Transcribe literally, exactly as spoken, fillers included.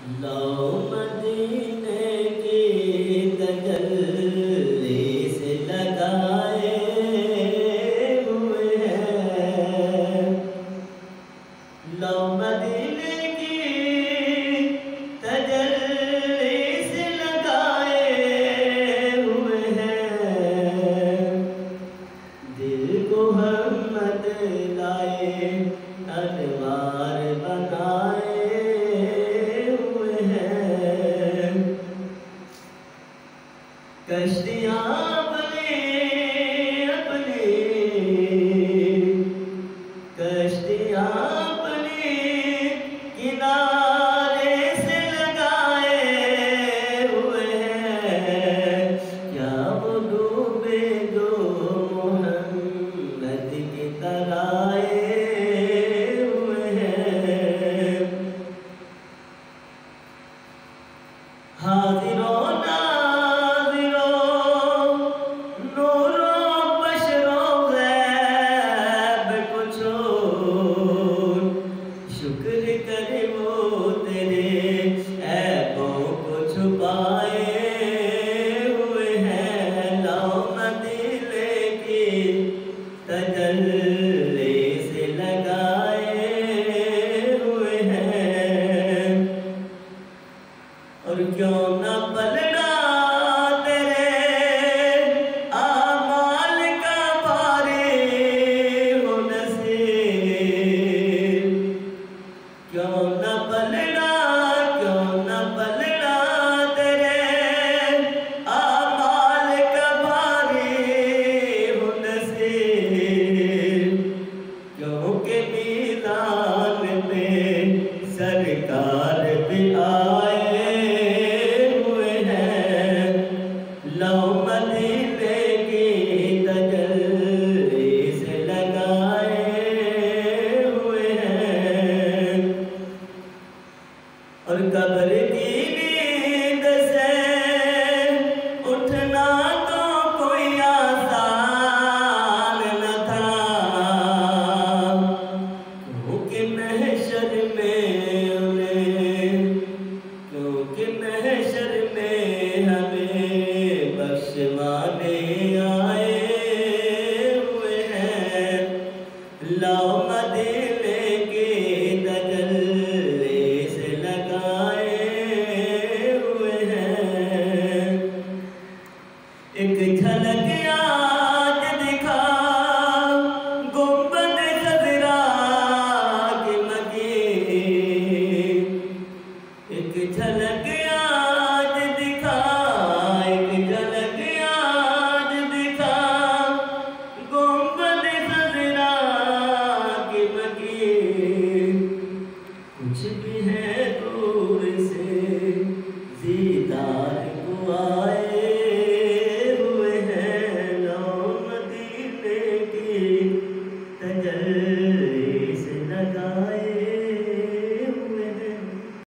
लो मदीने की तजल्ली से लगाए हुए हैं। लो मदीने की तजल्ली से लगाए हुए हैं। दिल को हमत लाए अनवार बनाए हुए हैं। कश्तियाँ अपनी अपनी कश्तियाँ अपनी किनारे से लगाए हुए हैं। क्या वो डूबे जो मोहम्मद की तराए हुए हैं। हाजिरों नाज़िरों नूरों बशरों ग़ैब को छोड़ शुक्र करे वो तेरे ऐबों को छुपाए हुए हैं। लो मदीने की तजल्ली से लगाए हुए हैं। और क्यों न पलड़ा तेरे आमाल का भारी हो नसीब। क्यों न पलड़ा क्यों न पलड़ा तेरे आमाल का भारी हो नसीब। क्योंकि मीज़ान पे सरकार भी आए हुए हैं। लो मदीने की तजल्ली से लगाए हुए हैं। और कब्र की नींद से उठना तो कोई आसान न था। क्योंकि महशर में उन्हें क्योंकि महशर में हमें बख्शवाने आए हुए हैं। लो मदीने की तजल्ली से लगाए हुए हैं। एक झलक आज दिखा गुंबद खज़रा की मकीन। एक झलक आज दिखा एक झलक आज दिखा गुंबद खज़रा की मकीन। कुछ भी है दूर से दीदार को आए